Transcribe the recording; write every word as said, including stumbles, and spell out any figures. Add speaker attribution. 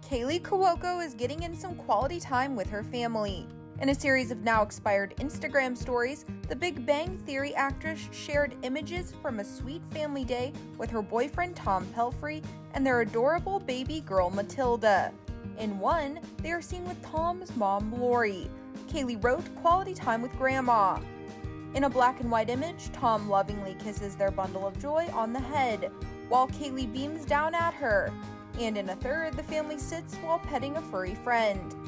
Speaker 1: Kaley Cuoco is getting in some quality time with her family. In a series of now expired Instagram stories, the Big Bang Theory actress shared images from a sweet family day with her boyfriend Tom Pelphrey and their adorable baby girl Matilda. In one, they are seen with Tom's mom Lori. Kaley wrote, "Quality time with grandma." In a black and white image, Tom lovingly kisses their bundle of joy on the head, while Kaley beams down at her. And in a third, the family sits while petting a furry friend.